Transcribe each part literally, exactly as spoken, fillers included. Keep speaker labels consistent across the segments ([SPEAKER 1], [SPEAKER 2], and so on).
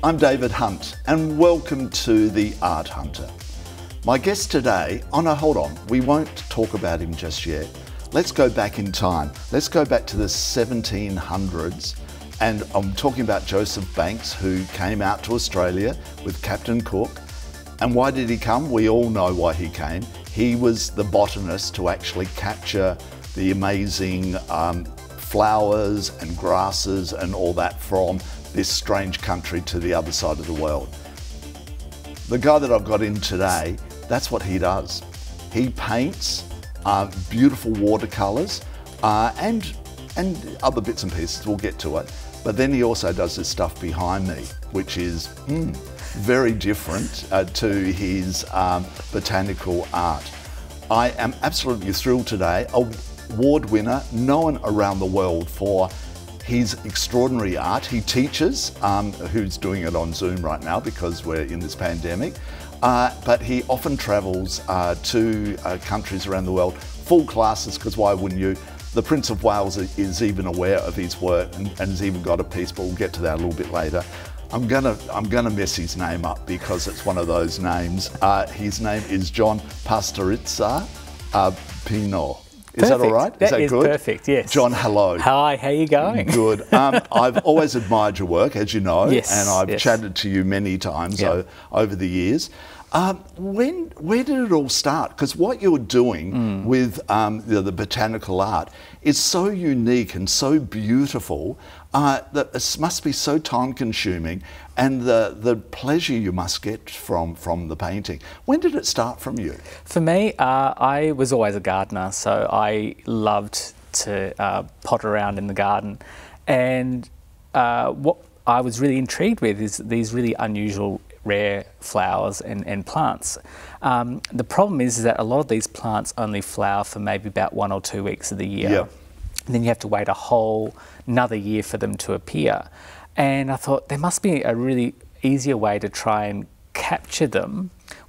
[SPEAKER 1] I'm David Hunt and welcome to The Art Hunter. My guest today, oh no, hold on, we won't talk about him just yet. Let's go back in time. Let's go back to the seventeen hundreds, and I'm talking about Joseph Banks, who came out to Australia with Captain Cook. And why did he come? We all know why he came. He was the botanist to actually capture the amazing um, flowers and grasses and all that from this strange country to the other side of the world. The guy that I've got in today, that's what he does. He paints uh, beautiful watercolours uh, and, and other bits and pieces, we'll get to it. But then he also does this stuff behind me, which is mm, very different uh, to his um, botanical art. I am absolutely thrilled today. Award winner, known around the world for his extraordinary art. He teaches, um, who's doing it on Zoom right now because we're in this pandemic, uh, but he often travels uh, to uh, countries around the world, full classes, because why wouldn't you? The Prince of Wales is even aware of his work and, and has even got a piece, but we'll get to that a little bit later. I'm gonna, I'm gonna mess his name up because it's one of those names. Uh, his name is John Pastoritza uh, Pinault. Is
[SPEAKER 2] Perfect.
[SPEAKER 1] that all right? Is
[SPEAKER 2] that,
[SPEAKER 1] that
[SPEAKER 2] is
[SPEAKER 1] good?
[SPEAKER 2] Perfect, yes.
[SPEAKER 1] John, hello.
[SPEAKER 2] Hi, how you going?
[SPEAKER 1] Good. Um, I've always admired your work, as you know,
[SPEAKER 2] Yes,
[SPEAKER 1] and I've
[SPEAKER 2] yes.
[SPEAKER 1] chatted to you many times
[SPEAKER 2] Yeah.
[SPEAKER 1] o over the years. Um, when, where did it all start? Because what you're doing
[SPEAKER 2] Mm.
[SPEAKER 1] with um, the, the botanical art is so unique and so beautiful uh, that it must be so time-consuming, and the, the pleasure you must get from, from the painting. When did it start from you?
[SPEAKER 2] For me, uh, I was always a gardener, so I loved to uh, potter around in the garden. And uh, what I was really intrigued with is these really unusual rare flowers and, and plants. Um, the problem is, is that a lot of these plants only flower for maybe about one or two weeks of the year.
[SPEAKER 1] Yeah.
[SPEAKER 2] And then you have to wait a whole another year for them to appear. And I thought there must be a really easier way to try and capture them,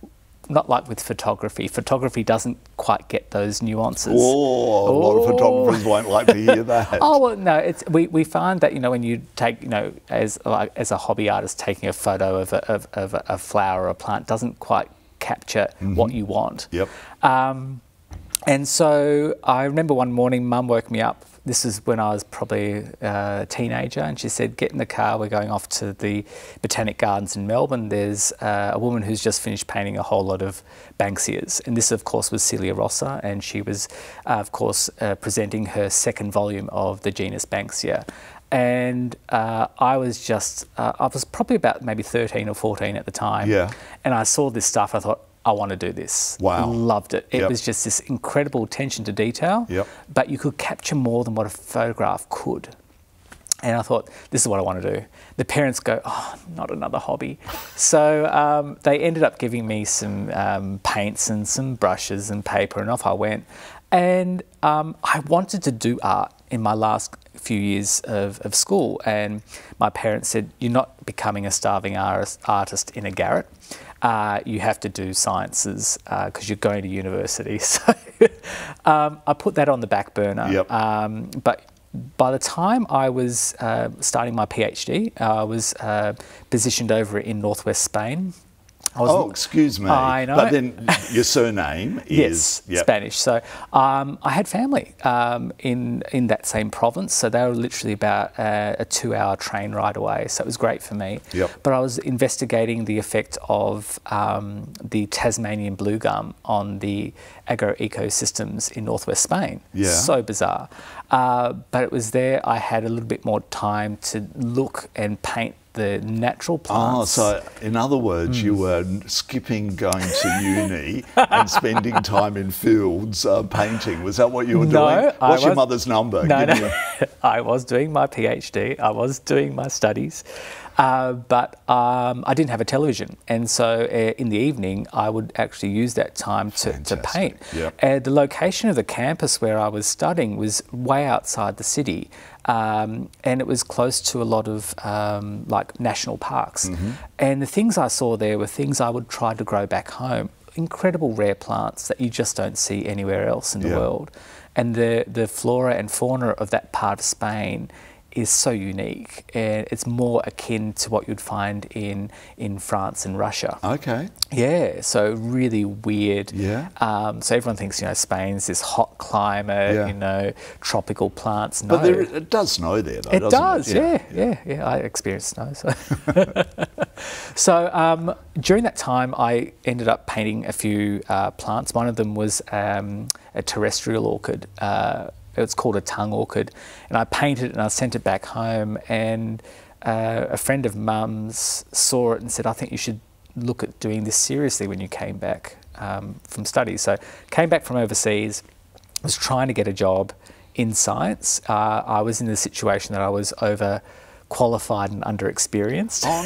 [SPEAKER 2] not like with photography. Photography doesn't quite get those nuances.
[SPEAKER 1] Oh, a lot of photographers won't like to hear that.
[SPEAKER 2] Oh well, no. It's we, we find that you know when you take you know as like as a hobby artist taking a photo of a, of, of a flower or a plant doesn't quite capture
[SPEAKER 1] Mm-hmm.
[SPEAKER 2] what you want.
[SPEAKER 1] Yep.
[SPEAKER 2] Um, and so I remember one morning, Mum woke me up. This is when I was probably a teenager, and she said, "Get in the car. We're going off to the Botanic Gardens in Melbourne. There's uh, a woman who's just finished painting a whole lot of Banksias." And this, of course, was Celia Rossa, and she was, uh, of course, uh, presenting her second volume of the genus Banksia. And uh, I was just, uh, I was probably about maybe thirteen or fourteen at the time.
[SPEAKER 1] Yeah.
[SPEAKER 2] And I saw this stuff. I thought, I want to do this.
[SPEAKER 1] Wow.
[SPEAKER 2] Loved it. It
[SPEAKER 1] Yep.
[SPEAKER 2] was just this incredible attention to detail,
[SPEAKER 1] Yep.
[SPEAKER 2] but you could capture more than what a photograph could. And I thought, this is what I want to do. The parents go, oh, not another hobby. So um, they ended up giving me some um, paints and some brushes and paper, and off I went. And um, I wanted to do art in my last few years of, of school. And my parents said, you're not becoming a starving artist, artist in a garret. Uh, you have to do sciences because uh, you're going to university. So um, I put that on the back burner.
[SPEAKER 1] Yep.
[SPEAKER 2] Um, but by the time I was uh, starting my PhD, I was uh, positioned over in northwest Spain. I was,
[SPEAKER 1] Oh, excuse me.
[SPEAKER 2] I know.
[SPEAKER 1] But then your surname is...
[SPEAKER 2] Yes,
[SPEAKER 1] yep.
[SPEAKER 2] Spanish. So um, I had family um, in in that same province, so they were literally about uh, a two-hour train ride away. So it was great for me.
[SPEAKER 1] Yep.
[SPEAKER 2] But I was investigating the effect of um, the Tasmanian blue gum on the agro-ecosystems in northwest Spain.
[SPEAKER 1] Yeah.
[SPEAKER 2] So bizarre. Uh, but it was there I had a little bit more time to look and paint the natural plants.
[SPEAKER 1] Oh, so in other words, mm. you were skipping going to uni and spending time in fields uh, painting. Was that what you were
[SPEAKER 2] no,
[SPEAKER 1] doing? What's
[SPEAKER 2] I was,
[SPEAKER 1] your mother's number?
[SPEAKER 2] No,
[SPEAKER 1] Give
[SPEAKER 2] no.
[SPEAKER 1] me a...
[SPEAKER 2] I was doing my PhD. I was doing my studies. Uh, but um, I didn't have a television. And so uh, in the evening, I would actually use that time to, to paint.
[SPEAKER 1] Yep.
[SPEAKER 2] And the location of the campus where I was studying was way outside the city. Um, and it was close to a lot of um, like national parks. Mm-hmm. And the things I saw there were things I would try to grow back home. Incredible rare plants that you just don't see anywhere else in the
[SPEAKER 1] yeah.
[SPEAKER 2] world. And the, the flora and fauna of that part of Spain is so unique, and it's more akin to what you'd find in in France and Russia.
[SPEAKER 1] Okay.
[SPEAKER 2] Yeah, so really weird.
[SPEAKER 1] Yeah.
[SPEAKER 2] Um, so everyone thinks, you know, Spain's this hot climate,
[SPEAKER 1] Yeah.
[SPEAKER 2] you know, tropical plants. No.
[SPEAKER 1] But there, it does snow there, though,
[SPEAKER 2] It
[SPEAKER 1] doesn't
[SPEAKER 2] does,
[SPEAKER 1] it?
[SPEAKER 2] yeah, yeah, yeah. I experienced snow. So, so um, during that time, I ended up painting a few uh, plants. One of them was um, a terrestrial orchid. Uh, it's called a tongue orchid, and I painted it and I sent it back home. And uh, a friend of Mum's saw it and said, "I think you should look at doing this seriously when you came back um, from study." So, came back from overseas, was trying to get a job in science. Uh, I was in the situation that I was over qualified and underexperienced.
[SPEAKER 1] Oh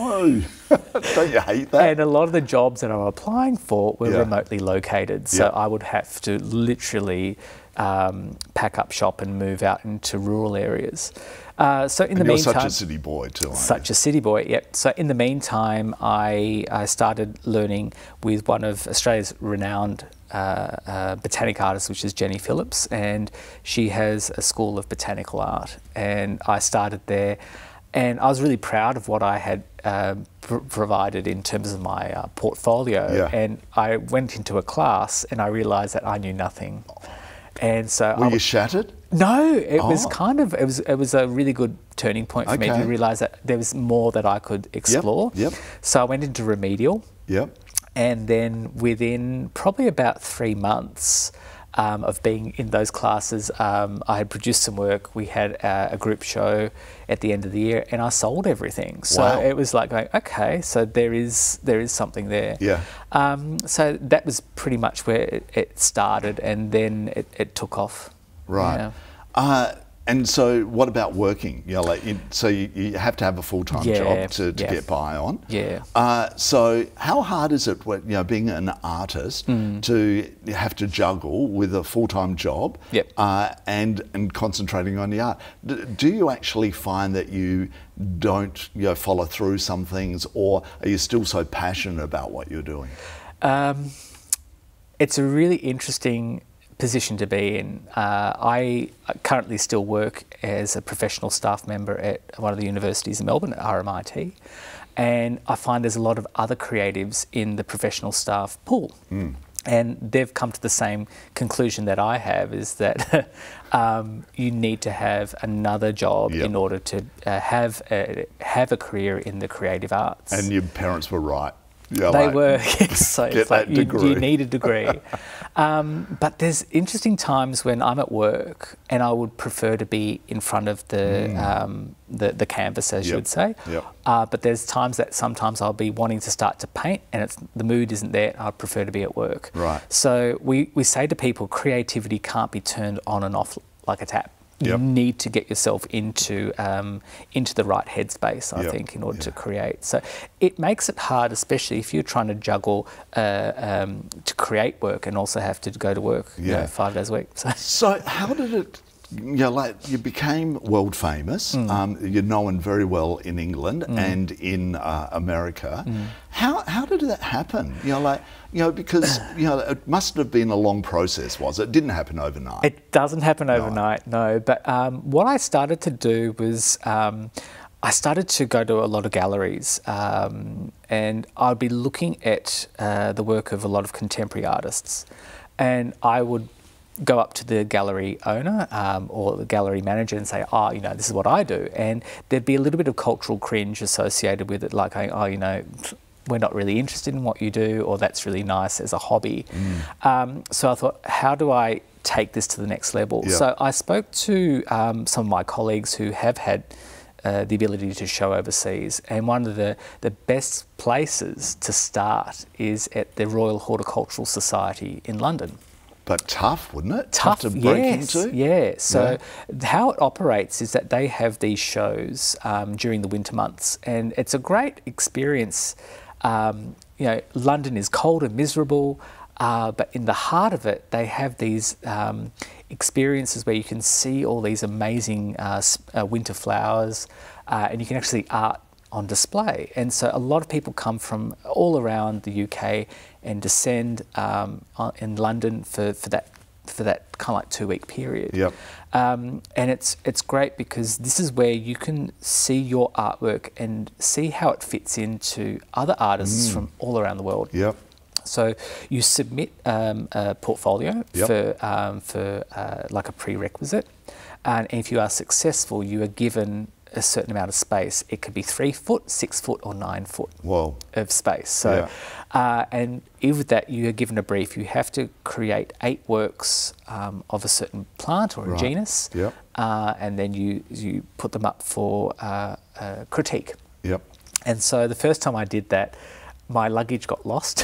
[SPEAKER 1] no! Don't you hate that?
[SPEAKER 2] And a lot of the jobs that I was applying for were
[SPEAKER 1] Yeah.
[SPEAKER 2] remotely located. So
[SPEAKER 1] Yeah.
[SPEAKER 2] I would have to literally um, pack up shop and move out into rural areas. Uh, so in
[SPEAKER 1] and
[SPEAKER 2] the
[SPEAKER 1] you're
[SPEAKER 2] meantime,
[SPEAKER 1] such a city boy too, aren't
[SPEAKER 2] such
[SPEAKER 1] you?
[SPEAKER 2] a city boy, yep. So in the meantime, I, I started learning with one of Australia's renowned uh, uh, botanic artists, which is Jenny Phillips, and she has a school of botanical art. And I started there, and I was really proud of what I had uh, pr provided in terms of my uh, portfolio.
[SPEAKER 1] Yeah.
[SPEAKER 2] And I went into a class, and I realised that I knew nothing. And so
[SPEAKER 1] Were
[SPEAKER 2] I,
[SPEAKER 1] you shattered?
[SPEAKER 2] no, it was
[SPEAKER 1] Oh.
[SPEAKER 2] kind of it was it was a really good turning point for me
[SPEAKER 1] Okay.
[SPEAKER 2] to realise that there was more that I could explore.
[SPEAKER 1] yep.
[SPEAKER 2] So I went into remedial,
[SPEAKER 1] Yep.
[SPEAKER 2] and then within probably about three months um, of being in those classes, um, I had produced some work. We had uh, a group show at the end of the year, and I sold everything. So
[SPEAKER 1] Wow.
[SPEAKER 2] it was like going, okay, so there is there is something there.
[SPEAKER 1] Yeah.
[SPEAKER 2] Um, so that was pretty much where it, it started, and then it, it took off.
[SPEAKER 1] Right.
[SPEAKER 2] Yeah.
[SPEAKER 1] Uh, and so, what about working? You know, like, you, so you, you have to have a full-time
[SPEAKER 2] Yeah,
[SPEAKER 1] job to, to
[SPEAKER 2] yeah.
[SPEAKER 1] get by on.
[SPEAKER 2] Yeah.
[SPEAKER 1] Uh, so, how hard is it, when, you know, being an artist,
[SPEAKER 2] Mm.
[SPEAKER 1] to have to juggle with a full-time job
[SPEAKER 2] Yep.
[SPEAKER 1] uh, and and concentrating on the art? D do you actually find that you don't, you know, follow through some things, or are you still so passionate about what you're doing?
[SPEAKER 2] Um, it's a really interesting position to be in. Uh, I currently still work as a professional staff member at one of the universities in Melbourne, at R M I T, and I find there's a lot of other creatives in the professional staff pool.
[SPEAKER 1] Mm.
[SPEAKER 2] And they've come to the same conclusion that I have, is that um, you need to have another job
[SPEAKER 1] Yep.
[SPEAKER 2] in order to uh, have a, have a career in the creative arts.
[SPEAKER 1] And your parents were right. Yeah,
[SPEAKER 2] They
[SPEAKER 1] like,
[SPEAKER 2] were, yes. So
[SPEAKER 1] get
[SPEAKER 2] it's like
[SPEAKER 1] that
[SPEAKER 2] you,
[SPEAKER 1] degree.
[SPEAKER 2] you need a degree. um, but there's interesting times when I'm at work and I would prefer to be in front of the um, the, the canvas, as you
[SPEAKER 1] Yep.
[SPEAKER 2] would say.
[SPEAKER 1] Yep.
[SPEAKER 2] Uh, but there's times that sometimes I'll be wanting to start to paint and it's the mood isn't there. I'd prefer to be at work.
[SPEAKER 1] Right.
[SPEAKER 2] So we, we say to people, creativity can't be turned on and off like a tap. You
[SPEAKER 1] Yep.
[SPEAKER 2] need to get yourself into um, into the right headspace, I
[SPEAKER 1] Yep.
[SPEAKER 2] think, in order
[SPEAKER 1] Yeah.
[SPEAKER 2] to create. So it makes it hard, especially if you're trying to juggle uh, um, to create work and also have to go to work you
[SPEAKER 1] Yeah.
[SPEAKER 2] know, five days a week. So
[SPEAKER 1] So how did it, you know, like you became world famous,
[SPEAKER 2] Mm.
[SPEAKER 1] um, you're known very well in England and in uh, America.
[SPEAKER 2] Mm.
[SPEAKER 1] How, how did that happen? You know, like, you know, because, you know, it must have been a long process, was it? It didn't happen overnight.
[SPEAKER 2] it doesn't happen overnight, no. But um, what I started to do was um, I started to go to a lot of galleries um, and I'd be looking at uh, the work of a lot of contemporary artists, and I would go up to the gallery owner um, or the gallery manager and say, oh, you know, this is what I do. And there'd be a little bit of cultural cringe associated with it, like, oh, you know, we're not really interested in what you do, or that's really nice as a hobby.
[SPEAKER 1] Mm.
[SPEAKER 2] Um, so I thought, how do I take this to the next level?
[SPEAKER 1] Yeah.
[SPEAKER 2] So I spoke to um, some of my colleagues who have had uh, the ability to show overseas, and one of the, the best places to start is at the Royal Horticultural Society in London.
[SPEAKER 1] But tough, wouldn't it?
[SPEAKER 2] Tough,
[SPEAKER 1] to break
[SPEAKER 2] yes,
[SPEAKER 1] into?
[SPEAKER 2] yeah. So how it operates is that they have these shows um, during the winter months, and it's a great experience. Um, you know, London is cold and miserable, uh, but in the heart of it, they have these um, experiences where you can see all these amazing uh, uh, winter flowers, uh, and you can actually see art on display. And so a lot of people come from all around the U K and descend um, on, in London for, for that for that kind of like two week period.
[SPEAKER 1] Yep.
[SPEAKER 2] Um, and it's it's great because this is where you can see your artwork and see how it fits into other artists mm. from all around the world.
[SPEAKER 1] Yep.
[SPEAKER 2] So you submit um, a portfolio
[SPEAKER 1] yep.
[SPEAKER 2] for um, for uh, like a prerequisite, and if you are successful, you are given a certain amount of space. It could be three foot, six foot, or nine foot
[SPEAKER 1] Whoa.
[SPEAKER 2] of space. So, yeah. uh, and with that, you are given a brief. You have to create eight works um, of a certain plant or a
[SPEAKER 1] right.
[SPEAKER 2] genus,
[SPEAKER 1] yep.
[SPEAKER 2] uh, and then you you put them up for uh, uh, critique.
[SPEAKER 1] Yep.
[SPEAKER 2] And so the first time I did that, my luggage got lost.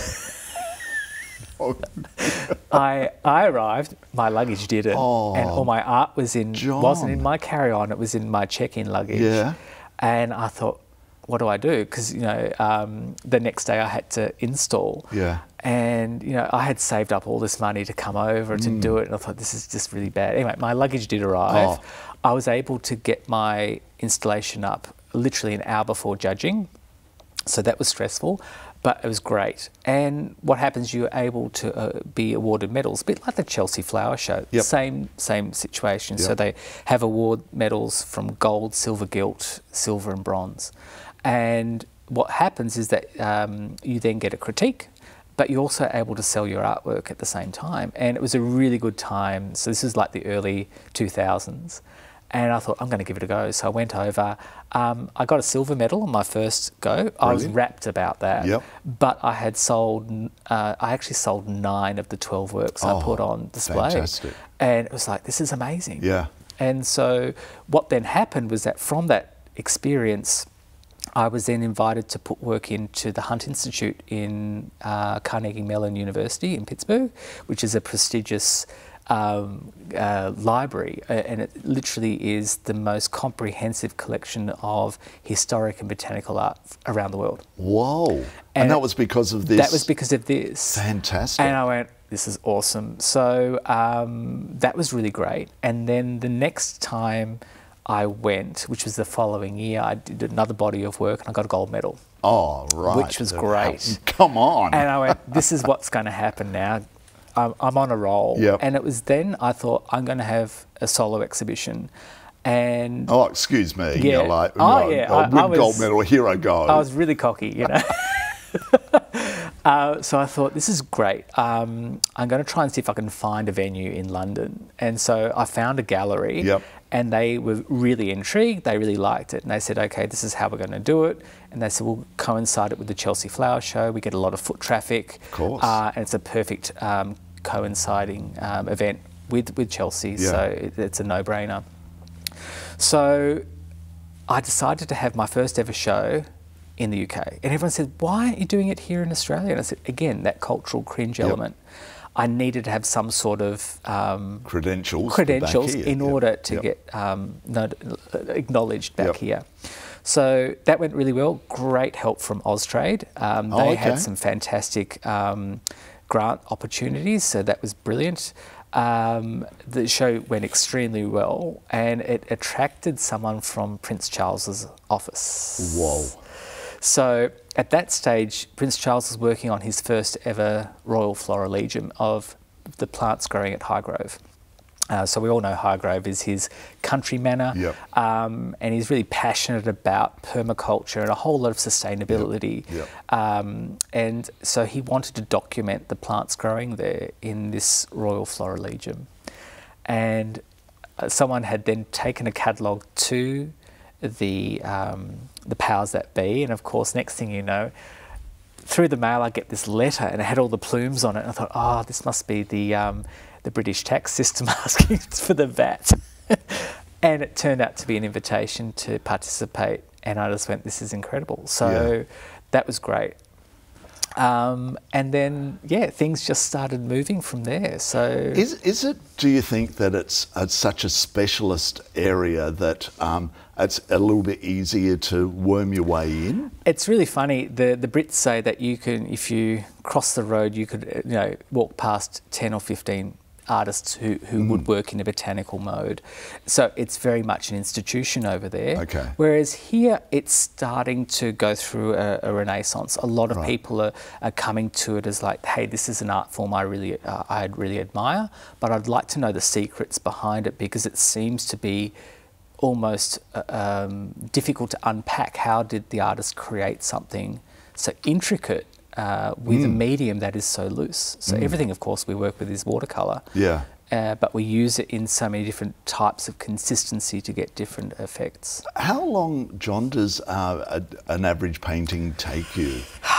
[SPEAKER 1] Oh.
[SPEAKER 2] I I arrived, my luggage didn't,
[SPEAKER 1] oh,
[SPEAKER 2] and all my art was in
[SPEAKER 1] John.
[SPEAKER 2] wasn't in my carry-on. It was in my check-in luggage.
[SPEAKER 1] Yeah.
[SPEAKER 2] And I thought, what do I do? Because you know, um, the next day I had to install.
[SPEAKER 1] Yeah.
[SPEAKER 2] And you know, I had saved up all this money to come over to
[SPEAKER 1] mm.
[SPEAKER 2] do it, and I thought this is just really bad. Anyway, my luggage did arrive.
[SPEAKER 1] Oh.
[SPEAKER 2] I was able to get my installation up literally an hour before judging, so that was stressful. But it was great. And what happens, you're able to uh, be awarded medals, a bit like the Chelsea Flower Show.
[SPEAKER 1] Yep.
[SPEAKER 2] Same same situation.
[SPEAKER 1] Yep.
[SPEAKER 2] So they have award medals from gold, silver, gilt, silver and bronze. And what happens is that um, you then get a critique, but you're also able to sell your artwork at the same time. And it was a really good time. So this is like the early two thousands. And I thought, I'm going to give it a go. So I went over. Um, I got a silver medal on my first go. Brilliant. I was rapt about that.
[SPEAKER 1] Yep.
[SPEAKER 2] But I had sold, uh, I actually sold nine of the twelve works
[SPEAKER 1] oh,
[SPEAKER 2] I put on display.
[SPEAKER 1] Fantastic.
[SPEAKER 2] And it was like, this is amazing.
[SPEAKER 1] Yeah.
[SPEAKER 2] And so what then happened was that from that experience, I was then invited to put work into the Hunt Institute in uh, Carnegie Mellon University in Pittsburgh, which is a prestigious Um, uh, library, uh, and it literally is the most comprehensive collection of historic and botanical art around the world.
[SPEAKER 1] Whoa! And,
[SPEAKER 2] and
[SPEAKER 1] that was because of this?
[SPEAKER 2] That was because of this.
[SPEAKER 1] Fantastic.
[SPEAKER 2] And I went, this is awesome. So um, that was really great. And then the next time I went, which was the following year, I did another body of work and I got a gold medal.
[SPEAKER 1] Oh, right.
[SPEAKER 2] Which was great.
[SPEAKER 1] Come on.
[SPEAKER 2] And I went, this is what's going to happen now. I'm on a roll.
[SPEAKER 1] Yep.
[SPEAKER 2] And it was then I thought, I'm going to have a solo exhibition. And
[SPEAKER 1] oh, excuse me.
[SPEAKER 2] Yeah.
[SPEAKER 1] You're like,
[SPEAKER 2] oh,
[SPEAKER 1] no,
[SPEAKER 2] yeah.
[SPEAKER 1] I'll
[SPEAKER 2] I,
[SPEAKER 1] win
[SPEAKER 2] I was,
[SPEAKER 1] gold medal, here I go.
[SPEAKER 2] I was really cocky, you know. uh, so I thought, this is great. Um, I'm going to try and see if I can find a venue in London. And so I found a gallery.
[SPEAKER 1] Yep.
[SPEAKER 2] And they were really intrigued. They really liked it. And they said, okay, this is how we're going to do it. And they said, we'll coincide it with the Chelsea Flower Show. We get a lot of foot traffic.
[SPEAKER 1] Of course.
[SPEAKER 2] Uh, and it's a perfect um, coinciding um, event with, with Chelsea.
[SPEAKER 1] Yeah.
[SPEAKER 2] So it, it's a no-brainer. So I decided to have my first ever show in the U K. And everyone said, why aren't you doing it here in Australia? And I said, again, that cultural cringe
[SPEAKER 1] yep.
[SPEAKER 2] element. I needed to have some sort of um,
[SPEAKER 1] credentials,
[SPEAKER 2] credentials
[SPEAKER 1] back
[SPEAKER 2] in
[SPEAKER 1] yep.
[SPEAKER 2] order to
[SPEAKER 1] yep.
[SPEAKER 2] get um, not, acknowledged back
[SPEAKER 1] yep.
[SPEAKER 2] here. So that went really well. Great help from Austrade. Um,
[SPEAKER 1] oh,
[SPEAKER 2] they
[SPEAKER 1] okay.
[SPEAKER 2] had some fantastic um, grant opportunities, so that was brilliant. Um, the show went extremely well, and it attracted someone from Prince Charles's office.
[SPEAKER 1] Whoa.
[SPEAKER 2] So at that stage, Prince Charles was working on his first ever Royal Florilegium of the plants growing at Highgrove. Uh, so we all know Highgrove is his country manor,
[SPEAKER 1] yep.
[SPEAKER 2] um, and he's really passionate about permaculture and a whole lot of sustainability.
[SPEAKER 1] Yep. Yep.
[SPEAKER 2] Um, and so he wanted to document the plants growing there in this Royal Florilegium. And uh, someone had then taken a catalogue to the um, the powers that be, and of course, next thing you know, through the mail I get this letter, and it had all the plumes on it, and I thought, oh, this must be the um, the British tax system asking for the V A T. And it turned out to be an invitation to participate, and I just went, this is incredible. So yeah. that was great. Um, and then, yeah, things just started moving from there. So,
[SPEAKER 1] is is it? Do you think that it's, it's such a specialist area that um, it's a little bit easier to worm your way in?
[SPEAKER 2] It's really funny. The the Brits say that you can, if you cross the road, you could, you know, walk past ten or fifteen artists who, who mm. would work in a botanical mode. So it's very much an institution over there.
[SPEAKER 1] Okay.
[SPEAKER 2] Whereas here it's starting to go through a, a renaissance. A lot of
[SPEAKER 1] Right.
[SPEAKER 2] people are, are coming to it as like, hey, this is an art form I really, uh, I really admire, but I'd like to know the secrets behind it, because it seems to be almost uh, um, difficult to unpack. How did the artist create something so intricate uh, with
[SPEAKER 1] Mm.
[SPEAKER 2] a medium that is so loose? So
[SPEAKER 1] Mm.
[SPEAKER 2] everything, of course, we work with is watercolour.
[SPEAKER 1] Yeah.
[SPEAKER 2] Uh, but we use it in so many different types of consistency to get different effects.
[SPEAKER 1] How long, John, does uh, a, an average painting take you?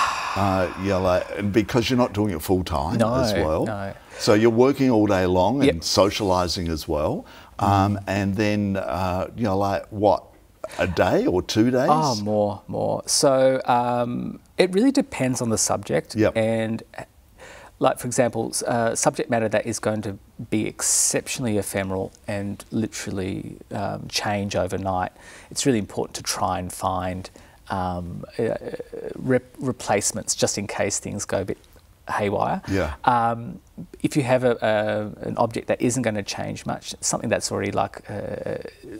[SPEAKER 1] Uh, yeah, like, and because you're not doing it full time
[SPEAKER 2] No,
[SPEAKER 1] as well.
[SPEAKER 2] no.
[SPEAKER 1] So you're working all day long and
[SPEAKER 2] Yep.
[SPEAKER 1] socialising as well. Um, and then, uh, you know, like what, a day or two days?
[SPEAKER 2] Oh, more, more. So um, it really depends on the subject.
[SPEAKER 1] Yep.
[SPEAKER 2] And like, for example, uh, subject matter that is going to be exceptionally ephemeral and literally um, change overnight, it's really important to try and find um, uh, rep- replacements just in case things go a bit haywire.
[SPEAKER 1] Yeah.
[SPEAKER 2] Um, if you have a, a, an object that isn't going to change much, something that's already like a,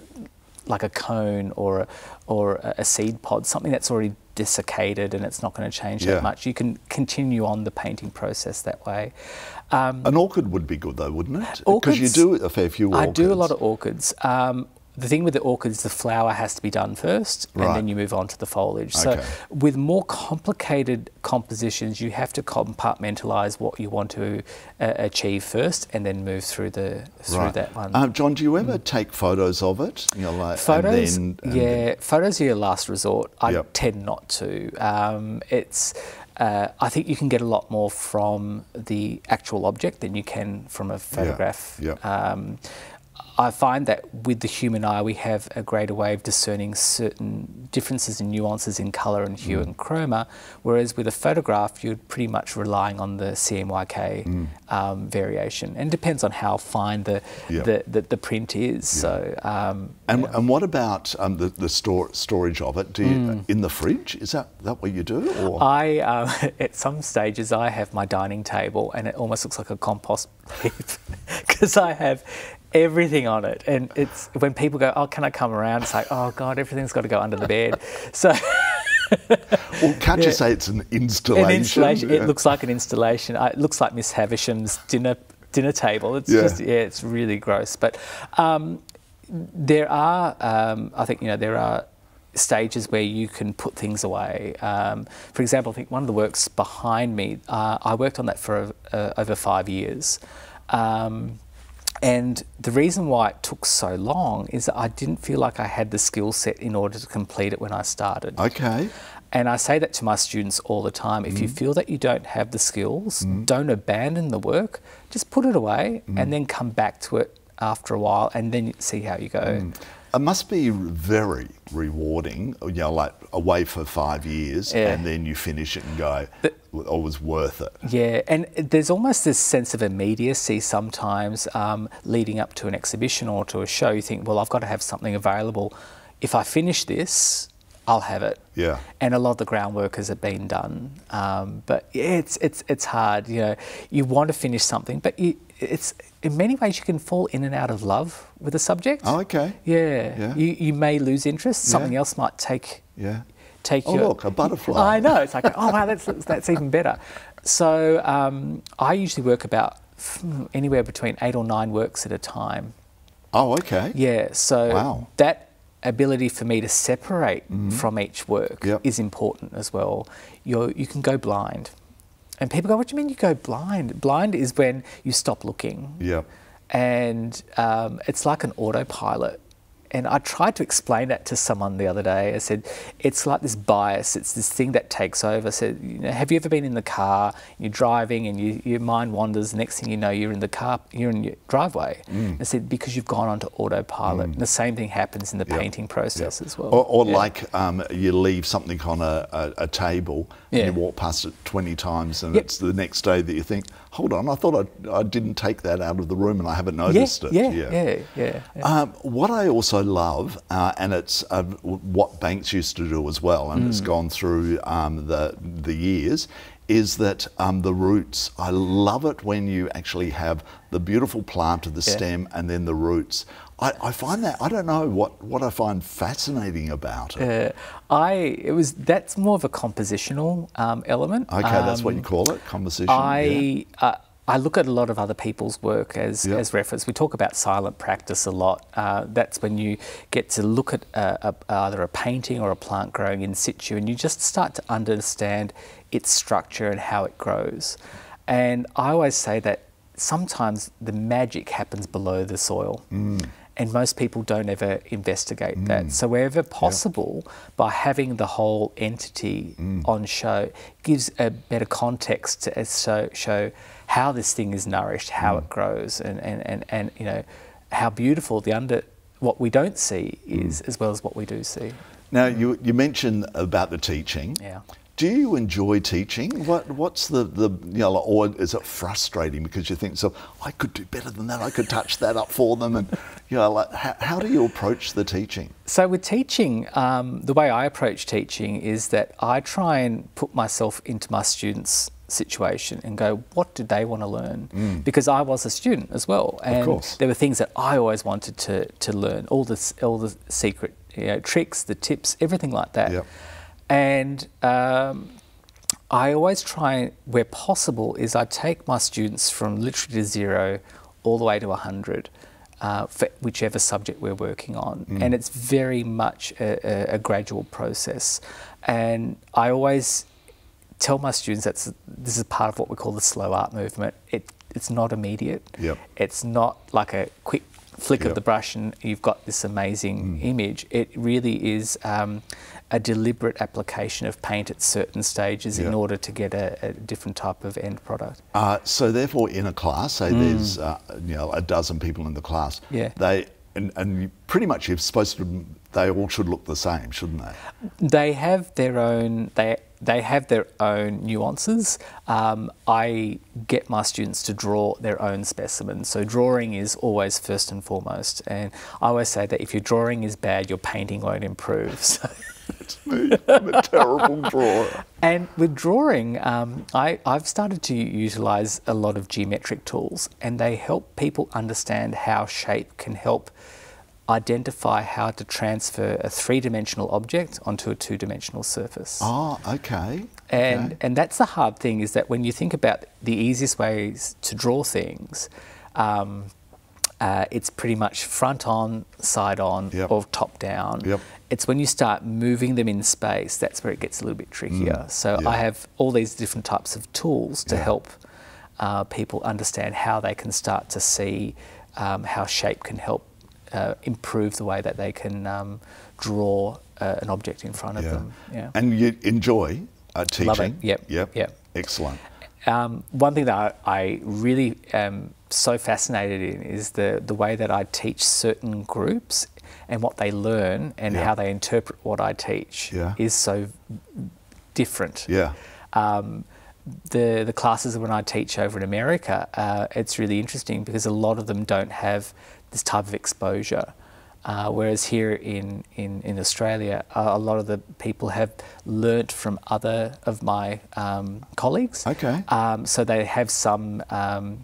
[SPEAKER 2] like a cone or a, or a seed pod, something that's already desiccated and it's not going to change
[SPEAKER 1] Yeah.
[SPEAKER 2] that much, you can continue on the painting process that way. Um,
[SPEAKER 1] An orchid would be good though, wouldn't it? Because
[SPEAKER 2] Orchids-
[SPEAKER 1] you do a fair few orchids.
[SPEAKER 2] I do a lot of orchids. Um, the thing with the orchids, the flower has to be done first,
[SPEAKER 1] Right.
[SPEAKER 2] and then you move on to the foliage.
[SPEAKER 1] Okay.
[SPEAKER 2] So with more complicated compositions, you have to compartmentalize what you want to uh, achieve first, and then move through the through
[SPEAKER 1] Right.
[SPEAKER 2] that one.
[SPEAKER 1] Um, John, do you ever take photos of it? You know, like,
[SPEAKER 2] Photos,
[SPEAKER 1] and then, and
[SPEAKER 2] yeah,
[SPEAKER 1] then-
[SPEAKER 2] photos are your last resort. I
[SPEAKER 1] Yep.
[SPEAKER 2] tend not to. Um, it's, uh, I think you can get a lot more from the actual object than you can from a photograph.
[SPEAKER 1] Yep.
[SPEAKER 2] Um, I find that with the human eye, we have a greater way of discerning certain differences and nuances in colour and hue
[SPEAKER 1] Mm.
[SPEAKER 2] and chroma, whereas with a photograph, you're pretty much relying on the C M Y K
[SPEAKER 1] Mm.
[SPEAKER 2] um, variation, and it depends on how fine the
[SPEAKER 1] Yep.
[SPEAKER 2] the, the, the print is. So. Um,
[SPEAKER 1] And,
[SPEAKER 2] yeah.
[SPEAKER 1] and what about um, the, the store, storage of it? Do you,
[SPEAKER 2] Mm.
[SPEAKER 1] in the fridge? Is that, that what you do? Or?
[SPEAKER 2] I, um, at some stages, I have my dining table and it almost looks like a compost heap because I have everything on it. And it's when people go, oh, can I come around? It's like, oh, God, everything's got to go under the bed. So
[SPEAKER 1] Well, can't
[SPEAKER 2] Yeah.
[SPEAKER 1] you say it's an installation?
[SPEAKER 2] an installation,
[SPEAKER 1] Yeah.
[SPEAKER 2] it looks like an installation. I- It looks like Miss Havisham's dinner dinner table. It's
[SPEAKER 1] Yeah.
[SPEAKER 2] just, yeah, it's really gross. But um, there are, um, I think, you know, there are stages where you can put things away. Um, for example, I think one of the works behind me, uh, I worked on that for uh, over five years. Um, and the reason why it took so long is that I didn't feel like I had the skill set in order to complete it when I started.
[SPEAKER 1] Okay.
[SPEAKER 2] And I say that to my students all the time. If you feel that you don't have the skills, don't abandon the work, just put it away and then come back to it after a while and then see how you go.
[SPEAKER 1] It must be very rewarding, you know, like away for five years
[SPEAKER 2] Yeah.
[SPEAKER 1] and then you finish it and go, oh, it was worth it.
[SPEAKER 2] Yeah, and there's almost this sense of immediacy sometimes um, leading up to an exhibition or to a show. You think, well, I've got to have something available. If I finish this, I'll have it.
[SPEAKER 1] Yeah.
[SPEAKER 2] And a lot of the groundwork has been done. Um, but yeah, it's it's it's hard. You know, you want to finish something, but you, it's in many ways you can fall in and out of love with a subject.
[SPEAKER 1] Oh, okay.
[SPEAKER 2] Yeah.
[SPEAKER 1] Yeah.
[SPEAKER 2] You you may lose interest. Something
[SPEAKER 1] Yeah.
[SPEAKER 2] else might take
[SPEAKER 1] Yeah.
[SPEAKER 2] take
[SPEAKER 1] Oh,
[SPEAKER 2] your.
[SPEAKER 1] look, a butterfly.
[SPEAKER 2] I know. It's like, oh wow, that's that's even better. So um, I usually work about hmm, anywhere between eight or nine works at a time.
[SPEAKER 1] Oh, okay.
[SPEAKER 2] Yeah. So
[SPEAKER 1] Wow.
[SPEAKER 2] that ability for me to separate from each work
[SPEAKER 1] Yep.
[SPEAKER 2] is important as well. You you can go blind, and people go, "What do you mean you go blind?" Blind is when you stop looking,
[SPEAKER 1] Yeah.
[SPEAKER 2] and um, it's like an autopilot. And I tried to explain that to someone the other day. I said, it's like this bias. It's this thing that takes over. I said, you know, have you ever been in the car, you're driving and you, your mind wanders, the next thing you know, you're in the car, you're in your driveway.
[SPEAKER 1] Mm.
[SPEAKER 2] I said, because you've gone onto autopilot. And the same thing happens in the
[SPEAKER 1] Yep.
[SPEAKER 2] painting process
[SPEAKER 1] Yep.
[SPEAKER 2] as well.
[SPEAKER 1] Or, or
[SPEAKER 2] Yeah.
[SPEAKER 1] like um, you leave something on a, a, a table
[SPEAKER 2] Yeah.
[SPEAKER 1] and you walk past it twenty times and
[SPEAKER 2] Yep.
[SPEAKER 1] it's the next day that you think, hold on, I thought I, I didn't take that out of the room and I haven't
[SPEAKER 2] yeah,
[SPEAKER 1] noticed it.
[SPEAKER 2] yeah, yeah, yeah, yeah.
[SPEAKER 1] Um, what I also love, uh, and it's uh, what Banks used to do as well, and
[SPEAKER 2] Mm.
[SPEAKER 1] it's gone through um, the the years, is that um, the roots. I love it when you actually have the beautiful plant of the
[SPEAKER 2] Yeah.
[SPEAKER 1] stem and then the roots. I, I find that, I don't know what, what I find fascinating about it.
[SPEAKER 2] Uh, I it was that's more of a compositional um, element.
[SPEAKER 1] Okay, that's what
[SPEAKER 2] Um,
[SPEAKER 1] you call it, composition.
[SPEAKER 2] I
[SPEAKER 1] yeah.
[SPEAKER 2] uh, I look at a lot of other people's work as,
[SPEAKER 1] Yep.
[SPEAKER 2] as reference. We talk about silent practice a lot. Uh, that's when you get to look at a, a, either a painting or a plant growing in situ, and you just start to understand its structure and how it grows. And I always say that sometimes the magic happens below the soil.
[SPEAKER 1] Mm.
[SPEAKER 2] And most people don't ever investigate mm. that. So wherever possible, yep. by having the whole entity mm. on show, gives a better context to so, show how this thing is nourished, how mm. it grows, and, and, and, and you know how beautiful the under what we don't see is, mm. as well as what we do see.
[SPEAKER 1] Now you you mentioned about the teaching.
[SPEAKER 2] Yeah.
[SPEAKER 1] Do you enjoy teaching? What What's the, the you know, or is it frustrating because you think, so I could do better than that, I could touch that up for them, and you know, like, how, how do you approach the teaching?
[SPEAKER 2] So with teaching, um, the way I approach teaching is that I try and put myself into my students' situation and go, what do they want to learn? Mm. Because I was a student as well, and
[SPEAKER 1] of course.
[SPEAKER 2] there were things that I always wanted to to learn, all the all the secret you know, tricks, the tips, everything like that.
[SPEAKER 1] Yep.
[SPEAKER 2] And um, I always try, where possible, is I take my students from literally to zero all the way to one hundred uh, for whichever subject we're working on. Mm. And it's very much a, a, a gradual process. And I always tell my students that this is part of what we call the slow art movement. It, it's not immediate.
[SPEAKER 1] Yep.
[SPEAKER 2] It's not like a quick flick
[SPEAKER 1] yep.
[SPEAKER 2] of the brush and you've got this amazing mm. image. It really is um, a deliberate application of paint at certain stages yep. in order to get a, a different type of end product.
[SPEAKER 1] Uh, so therefore in a class, say mm. there's uh, you know a dozen people in the class,
[SPEAKER 2] yeah.
[SPEAKER 1] they and, and you pretty much you're supposed to, they all should look the same, shouldn't they?
[SPEAKER 2] They have their own, they They have their own nuances. Um, I get my students to draw their own specimens. So drawing is always first and foremost. And I always say that if your drawing is bad, your painting won't improve. So
[SPEAKER 1] it's me. I'm a terrible drawer.
[SPEAKER 2] And with drawing, um, I, I've started to utilise a lot of geometric tools, and they help people understand how shape can help identify how to transfer a three-dimensional object onto a two-dimensional surface.
[SPEAKER 1] Oh, okay.
[SPEAKER 2] And
[SPEAKER 1] okay.
[SPEAKER 2] and that's the hard thing, is that when you think about the easiest ways to draw things, um, uh, it's pretty much front on, side on,
[SPEAKER 1] yep.
[SPEAKER 2] or top down.
[SPEAKER 1] Yep.
[SPEAKER 2] It's when you start moving them in space, that's where it gets a little bit trickier. Mm. So yeah. I have all these different types of tools to yeah. help uh, people understand how they can start to see um, how shape can help Uh, improve the way that they can um, draw uh, an object in front of
[SPEAKER 1] yeah.
[SPEAKER 2] them. Yeah.
[SPEAKER 1] And you enjoy uh, teaching?
[SPEAKER 2] Love it. Yep.
[SPEAKER 1] Yep.
[SPEAKER 2] Yep.
[SPEAKER 1] Excellent.
[SPEAKER 2] Um, one thing that I, I really am so fascinated in is the, the way that I teach certain groups and what they learn and
[SPEAKER 1] yeah.
[SPEAKER 2] how they interpret what I teach
[SPEAKER 1] yeah.
[SPEAKER 2] is so different.
[SPEAKER 1] Yeah.
[SPEAKER 2] Um, the the classes when I teach over in America, uh, it's really interesting because a lot of them don't have this type of exposure, uh, whereas here in, in, in Australia, uh, a lot of the people have learnt from other of my um, colleagues.
[SPEAKER 1] Okay.
[SPEAKER 2] Um, so they have some um,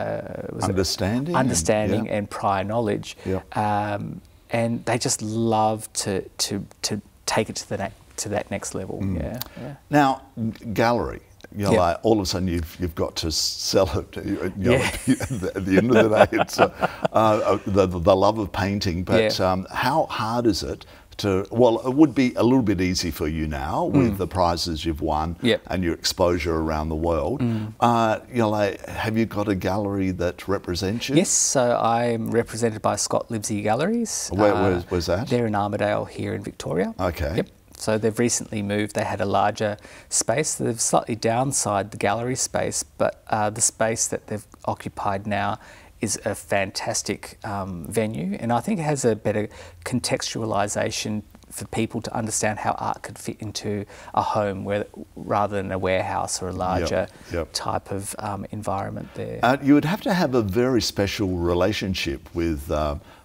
[SPEAKER 2] uh,
[SPEAKER 1] understanding,
[SPEAKER 2] understanding
[SPEAKER 1] and, yeah.
[SPEAKER 2] and prior knowledge,
[SPEAKER 1] yep.
[SPEAKER 2] um, and they just love to to to take it to the ne- to that next level. Mm. Yeah, yeah.
[SPEAKER 1] Now, gallery. You know,
[SPEAKER 2] yep.
[SPEAKER 1] like all of a sudden you've you've got to sell it. You know,
[SPEAKER 2] yeah.
[SPEAKER 1] At the end of the day, it's uh, uh, the the love of painting. But
[SPEAKER 2] yeah.
[SPEAKER 1] um, how hard is it to? Well, it would be a little bit easy for you now mm. with the prizes you've won
[SPEAKER 2] yep.
[SPEAKER 1] and your exposure around the world. Mm. Uh, you know, like, have you got a gallery that represents you?
[SPEAKER 2] Yes, so I'm represented by Scott Livesey Galleries.
[SPEAKER 1] Where
[SPEAKER 2] uh,
[SPEAKER 1] where's, where's that?
[SPEAKER 2] They're in Armidale here in Victoria.
[SPEAKER 1] Okay.
[SPEAKER 2] Yep. So they've recently moved. They had a larger space. They've slightly downsized the gallery space, but uh, the space that they've occupied now is a fantastic um, venue, and I think it has a better contextualisation for people to understand how art could fit into a home, where rather than a warehouse or a larger
[SPEAKER 1] yep, yep.
[SPEAKER 2] type of um, environment there.
[SPEAKER 1] Uh, you would have to have a very special relationship with uh,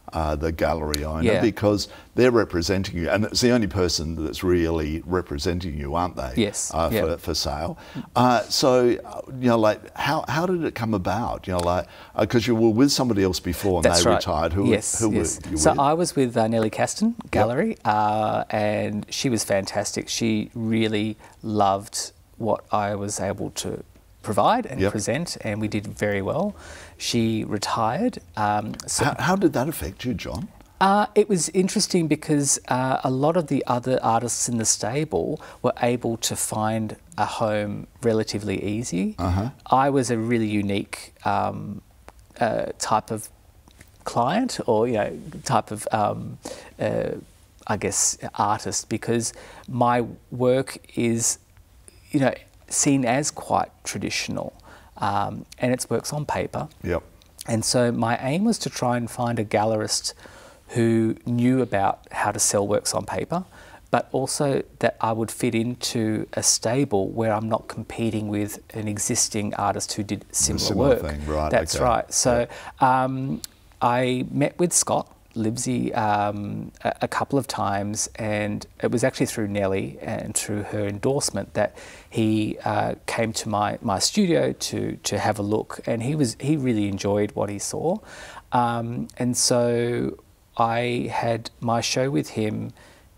[SPEAKER 1] uh, the gallery owner,
[SPEAKER 2] Yeah.
[SPEAKER 1] because they're representing you, and it's the only person that's really representing you, aren't they?
[SPEAKER 2] Yes.
[SPEAKER 1] Uh,
[SPEAKER 2] Yeah.
[SPEAKER 1] for, for sale. Uh, so, uh, you know, like, how, how did it come about? You know, like, because uh, you were with somebody else before and
[SPEAKER 2] That's
[SPEAKER 1] they
[SPEAKER 2] right.
[SPEAKER 1] retired. Who,
[SPEAKER 2] yes,
[SPEAKER 1] who
[SPEAKER 2] yes.
[SPEAKER 1] were you
[SPEAKER 2] so
[SPEAKER 1] with?
[SPEAKER 2] I was with uh, Nellie Caston Gallery, yep. uh, and she was fantastic. She really loved what I was able to provide and
[SPEAKER 1] yep.
[SPEAKER 2] present, and we did very well. She retired. Um, so
[SPEAKER 1] how, how did that affect you, John?
[SPEAKER 2] Uh, it was interesting because uh, a lot of the other artists in the stable were able to find a home relatively easy.
[SPEAKER 1] Uh-huh.
[SPEAKER 2] I was a really unique um, uh, type of client, or you know, type of um, uh, I guess artist, because my work is, you know, seen as quite traditional, um, and it's works on paper.
[SPEAKER 1] Yep.
[SPEAKER 2] And so my aim was to try and find a gallerist who knew about how to sell works on paper, but also that I would fit into a stable where I'm not competing with an existing artist who did similar,
[SPEAKER 1] similar
[SPEAKER 2] work.
[SPEAKER 1] Thing. Right,
[SPEAKER 2] That's
[SPEAKER 1] okay.
[SPEAKER 2] right. So yeah. um, I met with Scott Livesey um, a, a couple of times, and it was actually through Nellie and through her endorsement that he uh, came to my, my studio to to have a look, and he was he really enjoyed what he saw, um, and so I had my show with him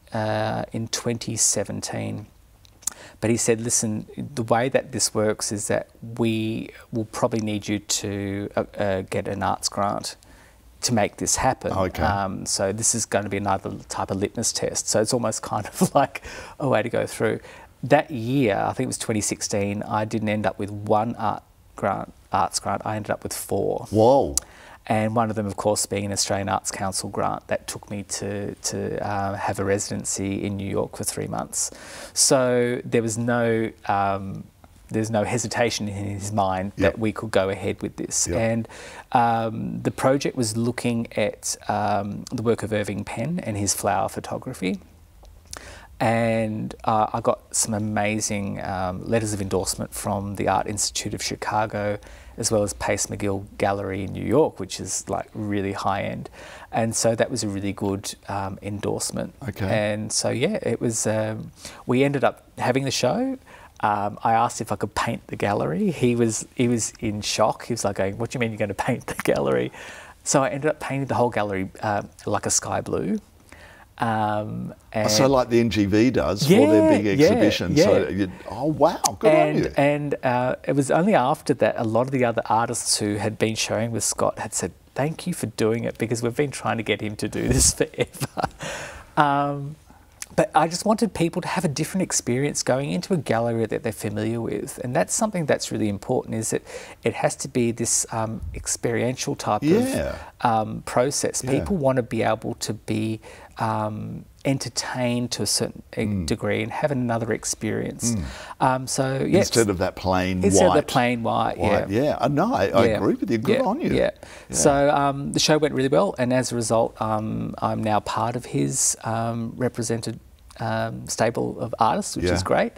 [SPEAKER 2] uh, in twenty seventeen. But he said, listen, the way that this works is that we will probably need you to uh, uh, get an arts grant to make this happen.
[SPEAKER 1] Okay.
[SPEAKER 2] Um, so this is going to be another type of litmus test. So it's almost kind of like a way to go through. That year, I think it was twenty sixteen, I didn't end up with one art grant, arts grant. I ended up with four.
[SPEAKER 1] Whoa.
[SPEAKER 2] And one of them, of course, being an Australian Arts Council grant that took me to, to uh, have a residency in New York for three months. So there was no, um, there's no hesitation in his mind
[SPEAKER 1] Yep.
[SPEAKER 2] that we could go ahead with this.
[SPEAKER 1] Yep.
[SPEAKER 2] And um, the project was looking at um, the work of Irving Penn and his flower photography. And uh, I got some amazing um, letters of endorsement from the Art Institute of Chicago, as well as Pace McGill Gallery in New York, which is like really high end. And so that was a really good um, endorsement.
[SPEAKER 1] Okay.
[SPEAKER 2] And so, yeah, it was, um, we ended up having the show. Um, I asked if I could paint the gallery. He was, he was in shock. He was like going, what do you mean you're going to paint the gallery? So I ended up painting the whole gallery uh, like a sky blue. Um, and
[SPEAKER 1] So like the N G V does
[SPEAKER 2] yeah,
[SPEAKER 1] for their big
[SPEAKER 2] yeah,
[SPEAKER 1] exhibition.
[SPEAKER 2] Yeah.
[SPEAKER 1] So you, oh wow, good
[SPEAKER 2] and,
[SPEAKER 1] on you.
[SPEAKER 2] And uh, it was only after that a lot of the other artists who had been showing with Scott had said, thank you for doing it, because we've been trying to get him to do this forever. um, But I just wanted people to have a different experience going into a gallery that they're familiar with. And that's something that's really important, is that it has to be this um, experiential type
[SPEAKER 1] Yeah.
[SPEAKER 2] of um, process.
[SPEAKER 1] Yeah.
[SPEAKER 2] People want to be able to be um, entertained to a certain
[SPEAKER 1] Mm.
[SPEAKER 2] degree and have another experience. Mm. Um, so, yeah.
[SPEAKER 1] Instead of that plain
[SPEAKER 2] Instead
[SPEAKER 1] white.
[SPEAKER 2] of the plain white,
[SPEAKER 1] white.
[SPEAKER 2] yeah.
[SPEAKER 1] Yeah, I know, I, I
[SPEAKER 2] Yeah.
[SPEAKER 1] agree with you. Good
[SPEAKER 2] yeah.
[SPEAKER 1] on you.
[SPEAKER 2] Yeah.
[SPEAKER 1] Yeah.
[SPEAKER 2] So um, the show went really well, and as a result, um, I'm now part of his um, represented um, stable of artists, which
[SPEAKER 1] Yeah.
[SPEAKER 2] is great.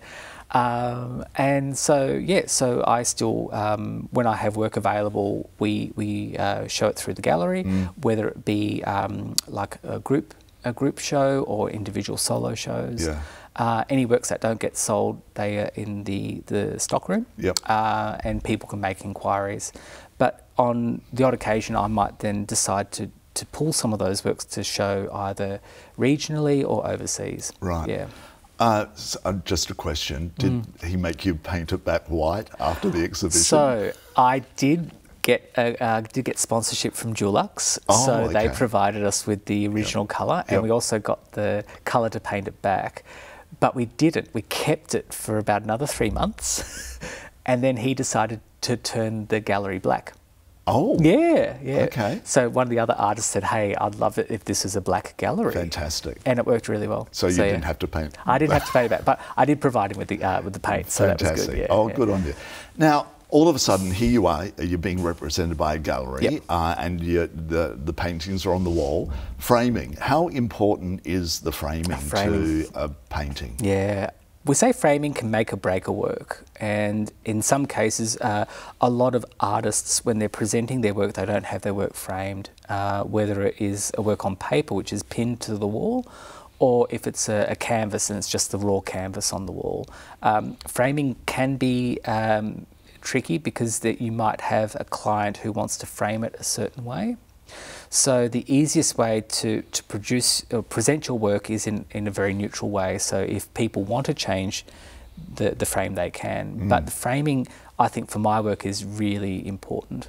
[SPEAKER 2] Um, and so, yeah, so I still, um, when I have work available, we, we uh, show it through the gallery,
[SPEAKER 1] Mm.
[SPEAKER 2] whether it be um, like a group, a group show or individual solo shows.
[SPEAKER 1] Yeah.
[SPEAKER 2] Uh, any works that don't get sold, they are in the, the stockroom,
[SPEAKER 1] Yep.
[SPEAKER 2] uh, and people can make inquiries. But on the odd occasion, I might then decide to, to pull some of those works to show either regionally or overseas.
[SPEAKER 1] Right.
[SPEAKER 2] Yeah.
[SPEAKER 1] Uh, so, uh, just a question. Did
[SPEAKER 2] Mm.
[SPEAKER 1] he make you paint it back white after the exhibition?
[SPEAKER 2] So I did get uh, uh, did get sponsorship from Dulux.
[SPEAKER 1] Oh,
[SPEAKER 2] so they
[SPEAKER 1] okay.
[SPEAKER 2] provided us with the original colour, and
[SPEAKER 1] Yep.
[SPEAKER 2] we also got the colour to paint it back. But we didn't. We kept it for about another three months, and then he decided to turn the gallery black.
[SPEAKER 1] Oh.
[SPEAKER 2] Yeah, yeah.
[SPEAKER 1] Okay.
[SPEAKER 2] So one of the other artists said, hey, I'd love it if this is a black gallery.
[SPEAKER 1] Fantastic.
[SPEAKER 2] And it worked really well.
[SPEAKER 1] So you
[SPEAKER 2] yeah.
[SPEAKER 1] didn't have to paint.
[SPEAKER 2] I didn't have to paint it back, but I did provide him with the uh, with the paint, so
[SPEAKER 1] Fantastic.
[SPEAKER 2] that was good. Yeah,
[SPEAKER 1] oh,
[SPEAKER 2] yeah.
[SPEAKER 1] good on you. Now, all of a sudden, here you are, you're being represented by a gallery,
[SPEAKER 2] Yep.
[SPEAKER 1] uh, and you, the, the paintings are on the wall. Framing, how important is the framing,
[SPEAKER 2] Framing.
[SPEAKER 1] to a painting?
[SPEAKER 2] Yeah, we say framing can make or break a work, and in some cases, uh, a lot of artists, when they're presenting their work, they don't have their work framed, uh, whether it is a work on paper, which is pinned to the wall, or if it's a, a canvas and it's just the raw canvas on the wall. Um, framing can be um, tricky because that you might have a client who wants to frame it a certain way. So the easiest way to, to produce or present your work is in, in a very neutral way. So if people want to change the, the frame, they can. Mm. But the framing, I think, for my work is really important.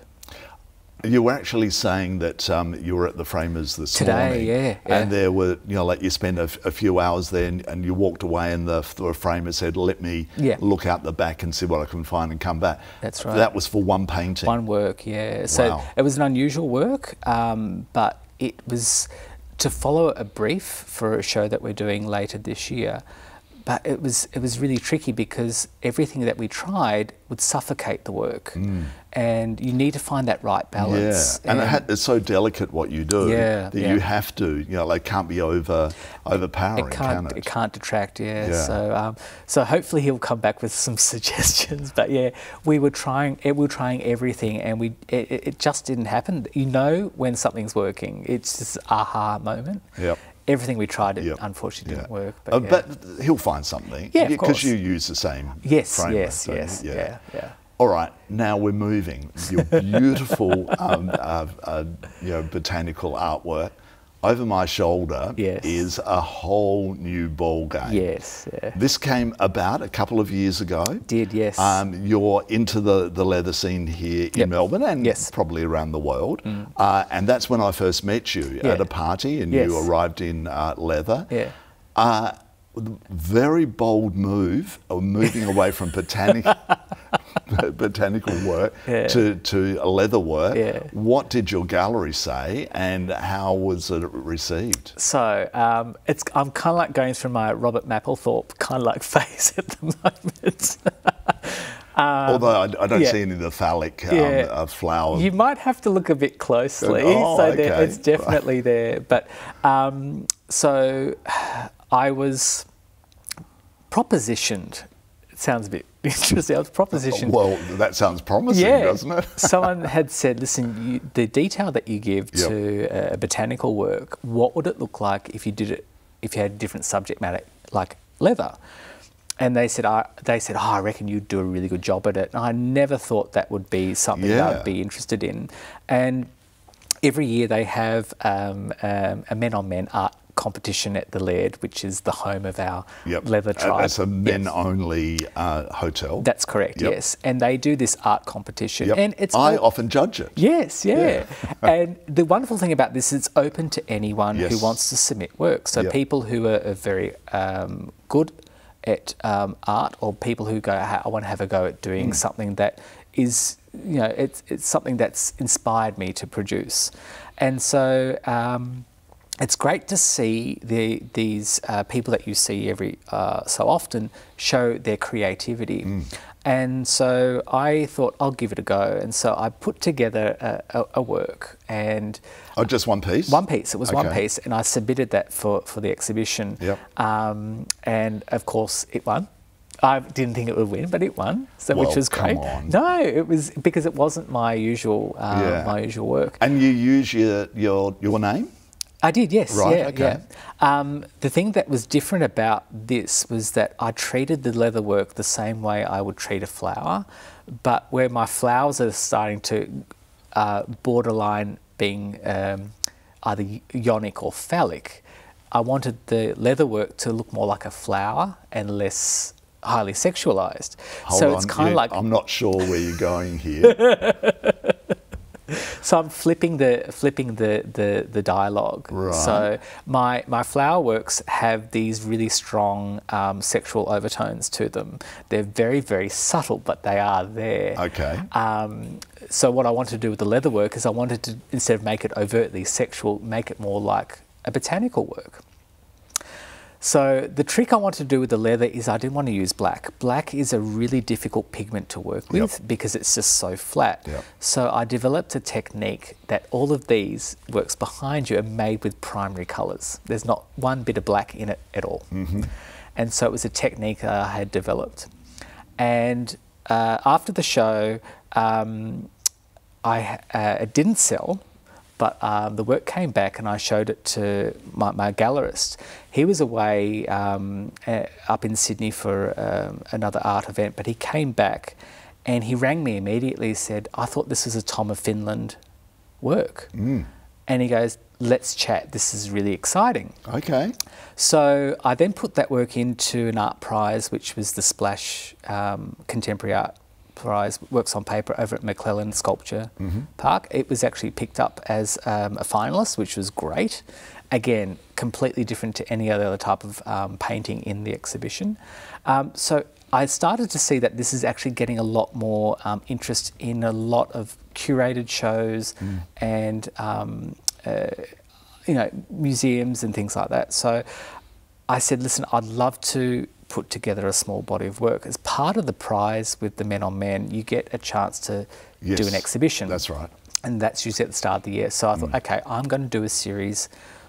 [SPEAKER 1] You were actually saying that um, you were at the Framers this
[SPEAKER 2] Today,
[SPEAKER 1] morning.
[SPEAKER 2] yeah, yeah.
[SPEAKER 1] And there were, you know, like you spent a, a few hours there and, and you walked away and the, the Framer said, let me yeah. look out the back and see what I can find and come back.
[SPEAKER 2] That's right.
[SPEAKER 1] That was for one painting?
[SPEAKER 2] One work, yeah. So
[SPEAKER 1] wow.
[SPEAKER 2] It was an unusual work, um, but it was to follow a brief for a show that we're doing later this year. But it was it was really tricky because everything that we tried would suffocate the work, mm. and you need to find that right balance.
[SPEAKER 1] Yeah, and, and it had, it's so delicate what you do
[SPEAKER 2] yeah,
[SPEAKER 1] that
[SPEAKER 2] yeah.
[SPEAKER 1] you have to, you know, like can't be over overpowering.
[SPEAKER 2] It can't,
[SPEAKER 1] can it?
[SPEAKER 2] it can't detract. Yeah.
[SPEAKER 1] yeah.
[SPEAKER 2] So um, so hopefully he'll come back with some suggestions. But yeah, we were trying we were trying everything, and we it, it just didn't happen. You know when something's working, it's this aha moment.
[SPEAKER 1] Yep.
[SPEAKER 2] Everything we tried, it
[SPEAKER 1] yep.
[SPEAKER 2] unfortunately
[SPEAKER 1] yeah.
[SPEAKER 2] didn't work. But,
[SPEAKER 1] uh,
[SPEAKER 2] yeah.
[SPEAKER 1] but he'll find something.
[SPEAKER 2] Yeah, of
[SPEAKER 1] Because
[SPEAKER 2] course.
[SPEAKER 1] you use the same
[SPEAKER 2] yes,
[SPEAKER 1] framework.
[SPEAKER 2] Yes,
[SPEAKER 1] so,
[SPEAKER 2] yes,
[SPEAKER 1] yeah.
[SPEAKER 2] yeah, yeah.
[SPEAKER 1] All right, now we're moving. Your beautiful, um, uh, uh, you know, botanical artwork. Over my shoulder
[SPEAKER 2] yes.
[SPEAKER 1] is a whole new ball game.
[SPEAKER 2] Yes. Yeah.
[SPEAKER 1] This came about a couple of years ago.
[SPEAKER 2] Did, yes.
[SPEAKER 1] Um, you're into the, the leather scene here in
[SPEAKER 2] yep.
[SPEAKER 1] Melbourne and
[SPEAKER 2] yes.
[SPEAKER 1] probably around the world.
[SPEAKER 2] Mm.
[SPEAKER 1] Uh, and that's when I first met you
[SPEAKER 2] yeah.
[SPEAKER 1] at a party and
[SPEAKER 2] yes.
[SPEAKER 1] you arrived in uh, leather.
[SPEAKER 2] Yeah.
[SPEAKER 1] Uh, very bold move of moving away from botanical botanical work
[SPEAKER 2] yeah.
[SPEAKER 1] to, to leather work.
[SPEAKER 2] Yeah.
[SPEAKER 1] What did your gallery say and how was it received?
[SPEAKER 2] So um, it's I'm kind of like going through my Robert Mapplethorpe kind of like phase at the moment. um,
[SPEAKER 1] Although I, I don't
[SPEAKER 2] yeah.
[SPEAKER 1] see any of the phallic um,
[SPEAKER 2] yeah.
[SPEAKER 1] uh, flowers.
[SPEAKER 2] You might have to look a bit closely.
[SPEAKER 1] Oh,
[SPEAKER 2] so
[SPEAKER 1] okay.
[SPEAKER 2] there, it's definitely right. there. But um, so I was propositioned. It sounds a bit interesting. I was propositioned.
[SPEAKER 1] Well, that sounds promising,
[SPEAKER 2] yeah.
[SPEAKER 1] doesn't it?
[SPEAKER 2] Someone had said, listen, you, the detail that you give
[SPEAKER 1] yep.
[SPEAKER 2] to a botanical work, what would it look like if you did it, if you had different subject matter, like leather? And they said, I, they said, oh, I reckon you'd do a really good job at it. And I never thought that would be something
[SPEAKER 1] yeah.
[SPEAKER 2] that I'd be interested in. And every year they have um, um, a men-on-men art competition at the Laird, which is the home of our
[SPEAKER 1] yep.
[SPEAKER 2] leather tribe.
[SPEAKER 1] It's a men-only yes. uh, hotel.
[SPEAKER 2] That's correct, yep. yes. And they do this art competition.
[SPEAKER 1] Yep.
[SPEAKER 2] And it's
[SPEAKER 1] I
[SPEAKER 2] op-
[SPEAKER 1] often judge it.
[SPEAKER 2] Yes, yeah.
[SPEAKER 1] yeah.
[SPEAKER 2] And the wonderful thing about this is it's open to anyone
[SPEAKER 1] yes.
[SPEAKER 2] who wants to submit work. So
[SPEAKER 1] yep.
[SPEAKER 2] people who are, are very um, good at um, art, or people who go, I want to have a go at doing mm. something that is, you know, it's, it's something that's inspired me to produce. And so um, it's great to see the, these uh, people that you see every uh, so often show their creativity. Mm. And so I thought I'll give it a go. And so I put together a, a, a work and...
[SPEAKER 1] Oh, just one piece?
[SPEAKER 2] One piece. It was
[SPEAKER 1] okay.
[SPEAKER 2] one piece. And I submitted that for, for the exhibition.
[SPEAKER 1] Yep.
[SPEAKER 2] Um, and of course it won. I didn't think it would win, but it won, so
[SPEAKER 1] well,
[SPEAKER 2] which was great.
[SPEAKER 1] Come on.
[SPEAKER 2] No, it was because it wasn't my usual um,
[SPEAKER 1] yeah.
[SPEAKER 2] my usual work.
[SPEAKER 1] And you use your your, your name?
[SPEAKER 2] I did, yes.
[SPEAKER 1] Right,
[SPEAKER 2] yeah,
[SPEAKER 1] okay.
[SPEAKER 2] yeah. Um, the thing that was different about this was that I treated the leather work the same way I would treat a flower, but where my flowers are starting to uh, borderline being um, either ionic or phallic, I wanted the leather work to look more like a flower and less highly sexualized.
[SPEAKER 1] Hold
[SPEAKER 2] so
[SPEAKER 1] on.
[SPEAKER 2] it's kind of
[SPEAKER 1] yeah,
[SPEAKER 2] like
[SPEAKER 1] I'm not sure where you're going here.
[SPEAKER 2] So I'm flipping the flipping the the, the dialogue.
[SPEAKER 1] Right.
[SPEAKER 2] So my my flower works have these really strong um, sexual overtones to them. They're very very subtle, but they are there.
[SPEAKER 1] Okay.
[SPEAKER 2] Um, so what I wanted to do with the leather work is I wanted to, instead of make it overtly sexual, make it more like a botanical work. So the trick I wanted to do with the leather is I didn't want to use black. Black is a really difficult pigment to work with yep. because it's just so flat.
[SPEAKER 1] Yep.
[SPEAKER 2] So I developed a technique that all of these works behind you are made with primary colours. There's not one bit of black in it at all.
[SPEAKER 1] Mm-hmm.
[SPEAKER 2] And so it was a technique I had developed. And uh, after the show, um, I, uh, it didn't sell, but um, the work came back and I showed it to my, my gallerist. He was away um, uh, up in Sydney for um, another art event, but he came back and he rang me immediately and said, I thought this was a Tom of Finland work. Mm. And he goes, let's chat, this is really exciting.
[SPEAKER 1] Okay.
[SPEAKER 2] So I then put that work into an art prize, which was the Splash um, Contemporary Art Prize, Works on Paper, over at McClelland Sculpture mm-hmm. Park. It was actually picked up as um, a finalist, which was great. Again, completely different to any other type of um, painting in the exhibition. Um, so I started to see that this is actually getting a lot more um, interest in a lot of curated shows mm. and um, uh, you know, museums and things like that. So I said, listen, I'd love to put together a small body of work. As part of the prize with the Men on Men, you get a chance to yes, do an exhibition.
[SPEAKER 1] That's right.
[SPEAKER 2] And that's usually at the start of the year. So I thought, mm. okay, I'm going to do a series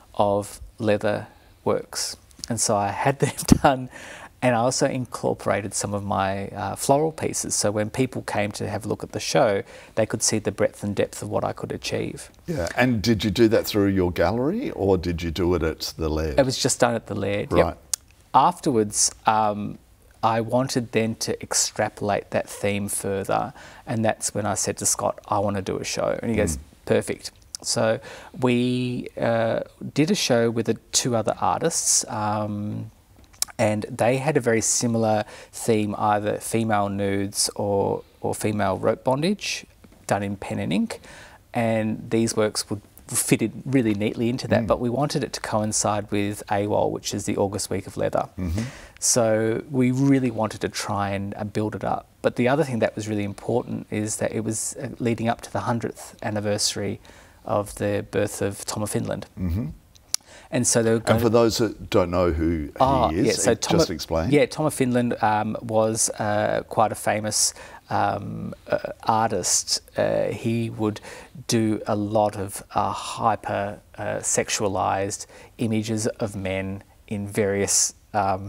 [SPEAKER 2] of leather works. And so I had them done. And I also incorporated some of my uh, floral pieces. So when people came to have a look at the show, they could see the breadth and depth of what I could achieve.
[SPEAKER 1] Yeah, and did you do that through your gallery or did you do it at the Laird?
[SPEAKER 2] It was just done at the Laird,
[SPEAKER 1] right.
[SPEAKER 2] Yep. Afterwards, um, I wanted then to extrapolate that theme further. And that's when I said to Scott, I want to do a show. And he goes, mm. perfect. So we uh, did a show with the two other artists. Um, And they had a very similar theme, either female nudes or, or female rope bondage, done in pen and ink. And these works would fitted really neatly into that, mm. but we wanted it to coincide with AWOL, which is the August Week of Leather. Mm-hmm. So we really wanted to try and uh, build it up. But the other thing that was really important is that it was uh, leading up to the hundredth anniversary of the birth of Tom of Finland. Mm-hmm. And so they were
[SPEAKER 1] and for those that don't know who
[SPEAKER 2] oh,
[SPEAKER 1] he is,
[SPEAKER 2] yeah, so Tom
[SPEAKER 1] just
[SPEAKER 2] of,
[SPEAKER 1] explain.
[SPEAKER 2] Yeah, Tom of Finland um, was uh, quite a famous um, uh, artist. Uh, he would do a lot of uh, hyper uh, sexualized images of men in various um,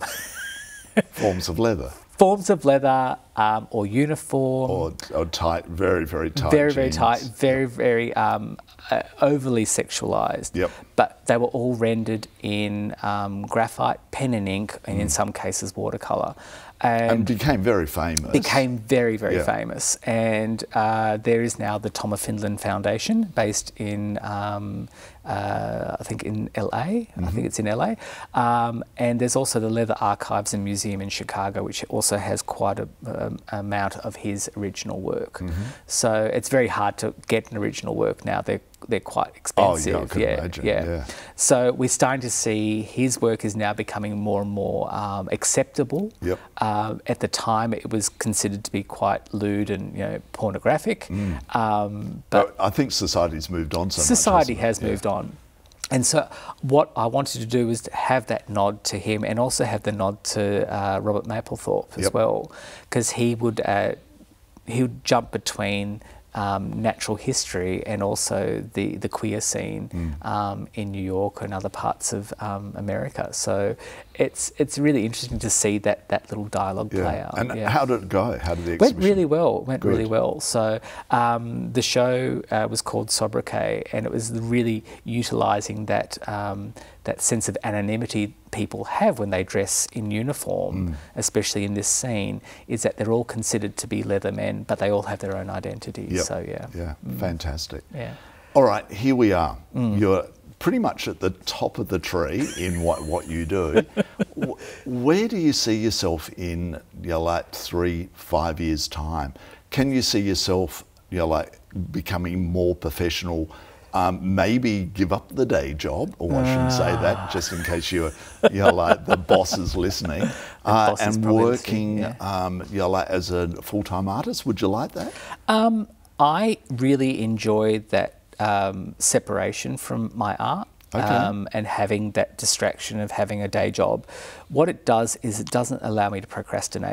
[SPEAKER 1] forms of leather.
[SPEAKER 2] Forms of leather um, or uniform.
[SPEAKER 1] Or, or tight, very, very tight
[SPEAKER 2] Very,
[SPEAKER 1] jeans.
[SPEAKER 2] very tight, very,
[SPEAKER 1] yep.
[SPEAKER 2] very um, uh, overly sexualised.
[SPEAKER 1] Yep.
[SPEAKER 2] But they were all rendered in um, graphite, pen and ink, and mm. in some cases watercolour. And,
[SPEAKER 1] and became very famous.
[SPEAKER 2] Became very, very
[SPEAKER 1] yeah.
[SPEAKER 2] famous. And uh, there is now the Tom of Finland Foundation based in, um, uh, I think in L A. Mm-hmm. I think it's in L A. Um, and there's also the Leather Archives and Museum in Chicago, which also has quite a um, amount of his original work. Mm-hmm. So it's very hard to get an original work now. They're they're quite expensive.
[SPEAKER 1] Oh, yeah, I can
[SPEAKER 2] yeah,
[SPEAKER 1] imagine.
[SPEAKER 2] Yeah.
[SPEAKER 1] yeah.
[SPEAKER 2] So we're starting to see his work is now becoming more and more um, acceptable.
[SPEAKER 1] Yep.
[SPEAKER 2] Uh, at the time, it was considered to be quite lewd and you know pornographic. Mm. Um, but,
[SPEAKER 1] but I think society's moved on so much.
[SPEAKER 2] Society has
[SPEAKER 1] yeah.
[SPEAKER 2] moved on. And so what I wanted to do was to have that nod to him and also have the nod to uh, Robert Mapplethorpe as
[SPEAKER 1] yep.
[SPEAKER 2] well, because he would uh, he would jump between um, natural history and also the, the queer scene mm. um, in New York and other parts of um, America. So it's it's really interesting to see that, that little dialogue
[SPEAKER 1] yeah.
[SPEAKER 2] play out.
[SPEAKER 1] And
[SPEAKER 2] yeah.
[SPEAKER 1] how did it go? How did the exhibition?
[SPEAKER 2] Went really well. Went
[SPEAKER 1] Good.
[SPEAKER 2] really well. So um, the show uh, was called Sobriquet, and it was really utilising that um, that sense of anonymity people have when they dress in uniform, mm. especially in this scene, is that they're all considered to be leather men, but they all have their own identities.
[SPEAKER 1] Yep.
[SPEAKER 2] So yeah,
[SPEAKER 1] yeah, mm. fantastic.
[SPEAKER 2] Yeah.
[SPEAKER 1] All right, here we are.
[SPEAKER 2] Mm.
[SPEAKER 1] You're pretty much at the top of the tree in what, what you do. Where do you see yourself in, you know, like three, five years' time? Can you see yourself, you know, like becoming more professional? Um, maybe give up the day job, or I shouldn't say that, just in case you're, you're like the boss is listening, uh, and working, yeah. um, you're like as a full-time artist. Would you like that?
[SPEAKER 2] Um, I really enjoy that um, separation from my art. Okay. Um, and having that distraction of having a day job. What it does is it doesn't allow me to procrastinate.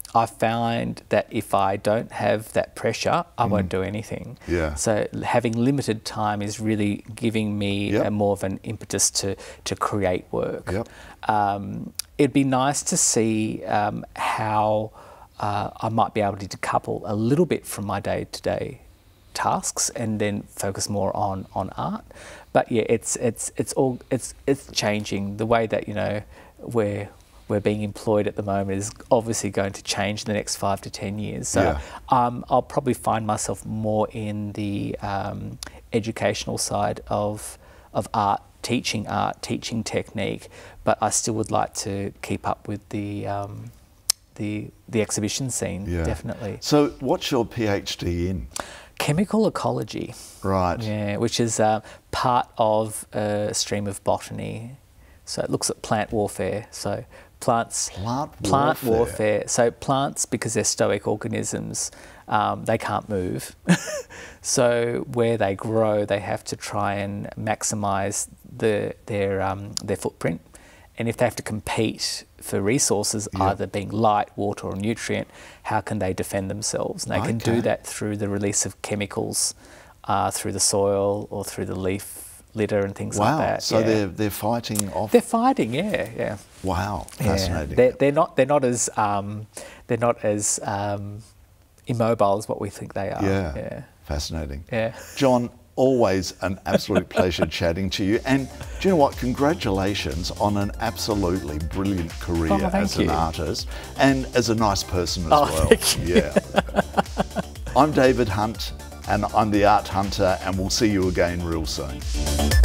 [SPEAKER 2] I find that if I don't have that pressure, I mm. won't do anything.
[SPEAKER 1] Yeah.
[SPEAKER 2] So having limited time is really giving me
[SPEAKER 1] yep.
[SPEAKER 2] a more of an impetus to, to create work.
[SPEAKER 1] Yep.
[SPEAKER 2] Um, it'd be nice to see um, how uh, I might be able to decouple a little bit from my day-to-day tasks and then focus more on, on art. But yeah, it's it's it's all it's it's changing. The way that, you know, we're we're being employed at the moment is obviously going to change in the next five to ten years. So
[SPEAKER 1] yeah.
[SPEAKER 2] um, I'll probably find myself more in the um, educational side of of art, teaching art, teaching technique. But I still would like to keep up with the um, the the exhibition scene.
[SPEAKER 1] Yeah.
[SPEAKER 2] Definitely.
[SPEAKER 1] So what's your PhD in?
[SPEAKER 2] Chemical ecology.
[SPEAKER 1] Right.
[SPEAKER 2] Yeah, which is uh, part of a stream of botany. So it looks at plant warfare. So plants,
[SPEAKER 1] plant warfare.
[SPEAKER 2] Plant warfare. So plants, because they're stoic organisms, um, they can't move. So where they grow, they have to try and maximise the, their um, their footprint. And if they have to compete for resources, yep. either being light, water or nutrient, how can they defend themselves? And they
[SPEAKER 1] okay.
[SPEAKER 2] can do that through the release of chemicals uh, through the soil or through the leaf litter and things
[SPEAKER 1] wow.
[SPEAKER 2] like that.
[SPEAKER 1] So
[SPEAKER 2] yeah.
[SPEAKER 1] they're they're fighting off.
[SPEAKER 2] They're fighting, yeah, yeah.
[SPEAKER 1] Wow, fascinating.
[SPEAKER 2] Yeah. They're, they're not they're not as um, they're not as um, immobile as what we think they are.
[SPEAKER 1] Yeah,
[SPEAKER 2] yeah.
[SPEAKER 1] Fascinating.
[SPEAKER 2] Yeah,
[SPEAKER 1] John, always an absolute pleasure chatting to you. And do you know what? Congratulations on an absolutely brilliant career
[SPEAKER 2] oh,
[SPEAKER 1] as
[SPEAKER 2] you.
[SPEAKER 1] an artist and as a nice person as
[SPEAKER 2] oh,
[SPEAKER 1] well.
[SPEAKER 2] Thank you.
[SPEAKER 1] Yeah. I'm David Hunt and I'm the Art Hunter, and we'll see you again real soon.